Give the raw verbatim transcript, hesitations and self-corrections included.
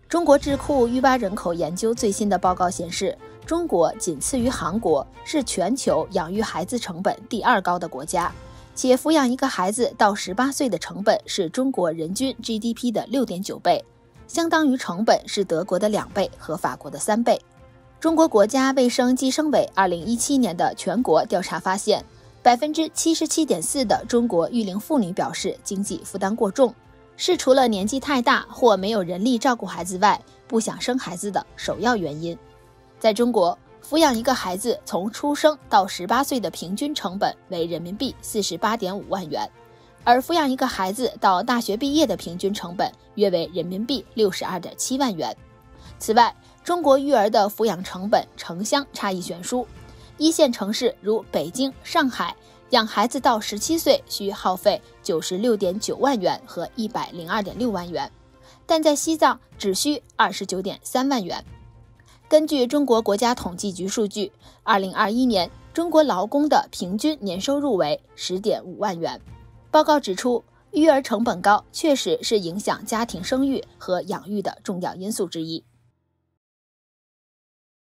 中国智库育娃人口研究最新的报告显示，中国仅次于韩国，是全球养育孩子成本第二高的国家，且抚养一个孩子到十八岁的成本是中国人均 G D P 的 六点九倍，相当于成本是德国的两倍和法国的三倍。中国国家卫生计生委二零一七年的全国调查发现， 百分之七十七点四 的中国育龄妇女表示经济负担过重，是除了年纪太大或没有人力照顾孩子外，不想生孩子的首要原因。在中国，抚养一个孩子从出生到十八岁的平均成本为人民币 四十八点五万元，而抚养一个孩子到大学毕业的平均成本约为人民币 六十二点七万元。此外，中国育儿的抚养成本城乡差异悬殊，一线城市如北京、上海，养孩子到十七岁需耗费 九十六点九万元和 一百零二点六万元，但在西藏只需 二十九点三万元。根据中国国家统计局数据，二零二一年中国劳工的平均年收入为 十点五万元。报告指出，育儿成本高确实是影响家庭生育和养育的重要因素之一。